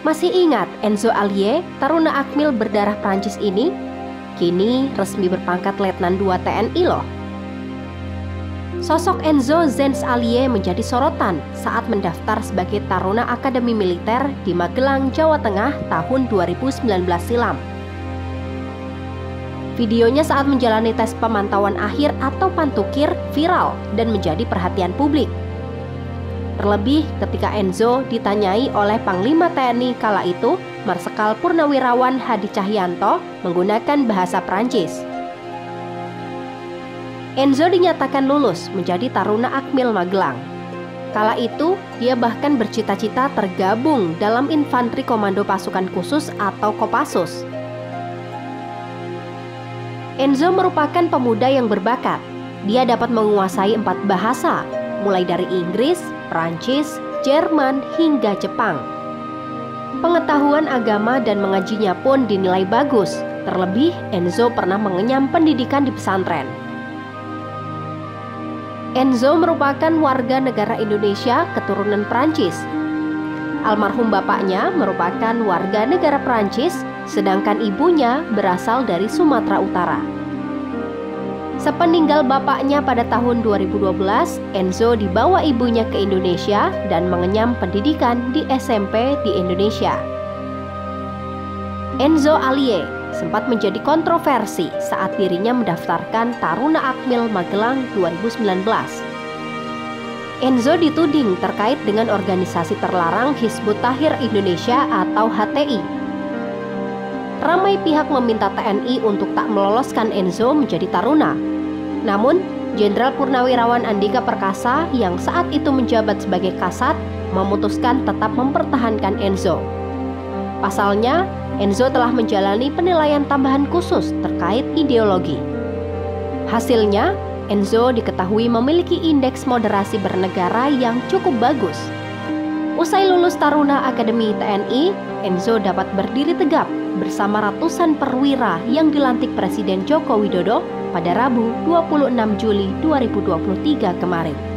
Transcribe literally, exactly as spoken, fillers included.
Masih ingat Enzo Alie, taruna Akmil berdarah Prancis ini? Kini resmi berpangkat Letnan dua T N I loh. Sosok Enzo Zens Alie menjadi sorotan saat mendaftar sebagai taruna Akademi Militer di Magelang, Jawa Tengah tahun dua ribu sembilan belas silam. Videonya saat menjalani tes pemantauan akhir atau pantukir viral dan menjadi perhatian publik. Terlebih ketika Enzo ditanyai oleh Panglima T N I kala itu, Marsikal Purnawirawan Hadi Cahyanto, menggunakan bahasa Prancis. Enzo dinyatakan lulus menjadi taruna Akmil Magelang. Kala itu, dia bahkan bercita-cita tergabung dalam Infanteri Komando Pasukan Khusus atau Kopassus. Enzo merupakan pemuda yang berbakat. Dia dapat menguasai empat bahasa, mulai dari Inggris, Prancis, Jerman, hingga Jepang. Pengetahuan agama dan mengajinya pun dinilai bagus. Terlebih, Enzo pernah mengenyam pendidikan di pesantren. Enzo merupakan warga negara Indonesia keturunan Prancis. Almarhum bapaknya merupakan warga negara Prancis, sedangkan ibunya berasal dari Sumatera Utara. Sepeninggal bapaknya pada tahun dua ribu dua belas, Enzo dibawa ibunya ke Indonesia dan mengenyam pendidikan di S M P di Indonesia. Enzo Alie sempat menjadi kontroversi saat dirinya mendaftarkan Taruna Akmil Magelang dua ribu sembilan belas. Enzo dituding terkait dengan organisasi terlarang Hizbut Tahrir Indonesia atau H T I. Ramai pihak meminta T N I untuk tak meloloskan Enzo menjadi taruna. Namun, Jenderal Purnawirawan Andika Perkasa yang saat itu menjabat sebagai Kasat memutuskan tetap mempertahankan Enzo. Pasalnya, Enzo telah menjalani penilaian tambahan khusus terkait ideologi. Hasilnya, Enzo diketahui memiliki indeks moderasi bernegara yang cukup bagus. Usai lulus Taruna Akademi T N I, Enzo dapat berdiri tegap bersama ratusan perwira yang dilantik Presiden Joko Widodo pada Rabu dua puluh enam Juli dua ribu dua puluh tiga kemarin.